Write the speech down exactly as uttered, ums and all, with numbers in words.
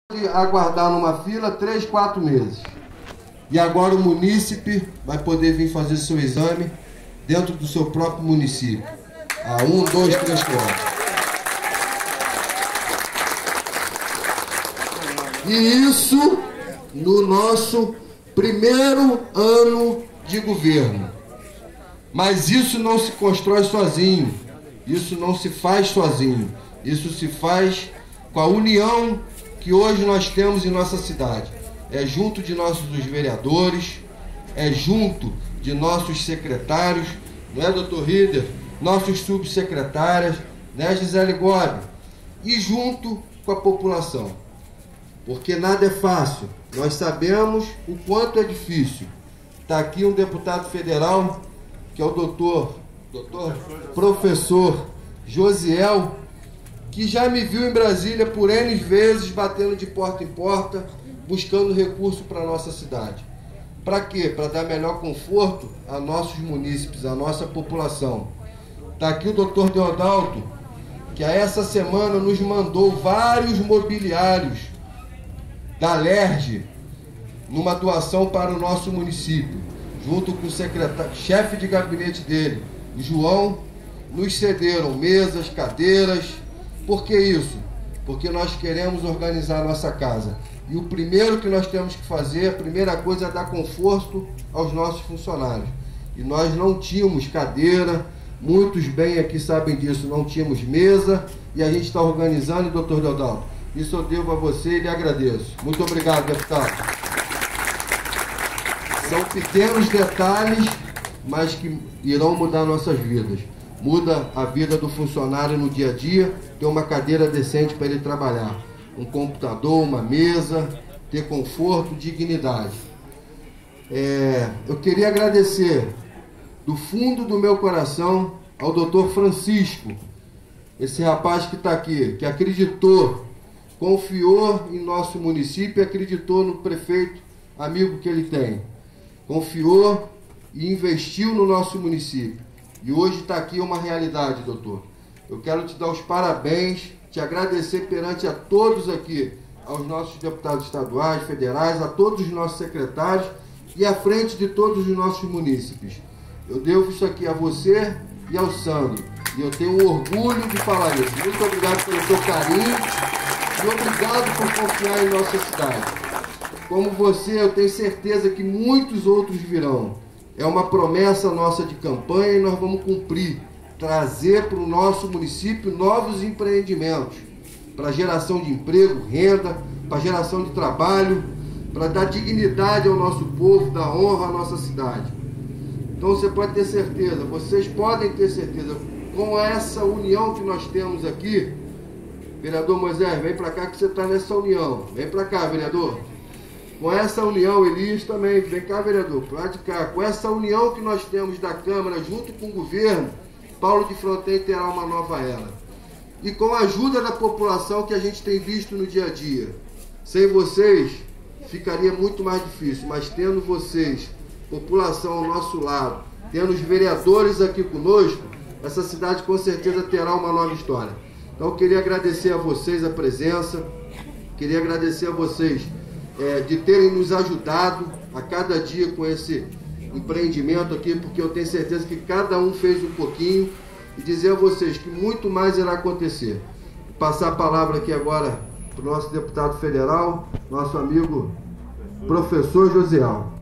Aguardar numa fila três, quatro meses. E agora o munícipe vai poder vir fazer seu exame dentro do seu próprio município. A um, dois, três quilômetros. E isso no nosso primeiro ano de governo. Mas isso não se constrói sozinho. Isso não se faz sozinho. Isso se faz com a união que hoje nós temos em nossa cidade. É junto de nossos vereadores, é junto de nossos secretários, não é, doutor Rieder? Nossos subsecretárias, né, Gisele Gobi? E junto com a população. Porque nada é fácil. Nós sabemos o quanto é difícil. Está aqui um deputado federal, que é o doutor, doutor professor Josiel, que já me viu em Brasília por N vezes batendo de porta em porta, buscando recurso para a nossa cidade. Para quê? Para dar melhor conforto a nossos munícipes, a nossa população. Está aqui o doutor Deodalto, que a essa semana nos mandou vários mobiliários da Alerj, numa doação para o nosso município, junto com o secretário, chefe de gabinete dele, João, nos cederam mesas, cadeiras. Por que isso? Porque nós queremos organizar a nossa casa. E o primeiro que nós temos que fazer, a primeira coisa é dar conforto aos nossos funcionários. E nós não tínhamos cadeira, muitos bem aqui sabem disso, não tínhamos mesa, e a gente está organizando, doutor Deodalto. Isso eu devo a você e lhe agradeço. Muito obrigado, deputado. São pequenos detalhes, mas que irão mudar nossas vidas. Muda a vida do funcionário no dia a dia, ter uma cadeira decente para ele trabalhar, um computador, uma mesa, ter conforto, dignidade. É, eu queria agradecer do fundo do meu coração ao doutor Francisco, esse rapaz que está aqui, que acreditou, confiou em nosso município e acreditou no prefeito amigo que ele tem. Confiou e investiu no nosso município. E hoje está aqui uma realidade, doutor. Eu quero te dar os parabéns, te agradecer perante a todos aqui, aos nossos deputados estaduais, federais, a todos os nossos secretários e à frente de todos os nossos munícipes. Eu devo isso aqui a você e ao Sandro. E eu tenho orgulho de falar isso. Muito obrigado pelo seu carinho e obrigado por confiar em nossa cidade. Como você, eu tenho certeza que muitos outros virão. É uma promessa nossa de campanha e nós vamos cumprir, trazer para o nosso município novos empreendimentos, para geração de emprego, renda, para geração de trabalho, para dar dignidade ao nosso povo, dar honra à nossa cidade. Então você pode ter certeza, vocês podem ter certeza, com essa união que nós temos aqui, vereador Moisés, vem para cá que você está nessa união, vem para cá, vereador. Com essa união, Elias também, vem cá, vereador, para de cá. Com essa união que nós temos da Câmara, junto com o governo, Paulo de Fronten terá uma nova era. E com a ajuda da população que a gente tem visto no dia a dia. Sem vocês, ficaria muito mais difícil, mas tendo vocês, população ao nosso lado, tendo os vereadores aqui conosco, essa cidade com certeza terá uma nova história. Então eu queria agradecer a vocês a presença, queria agradecer a vocês É, de terem nos ajudado a cada dia com esse empreendimento aqui, porque eu tenho certeza que cada um fez um pouquinho, e dizer a vocês que muito mais irá acontecer. Vou passar a palavra aqui agora para o nosso deputado federal, nosso amigo professor Josiel.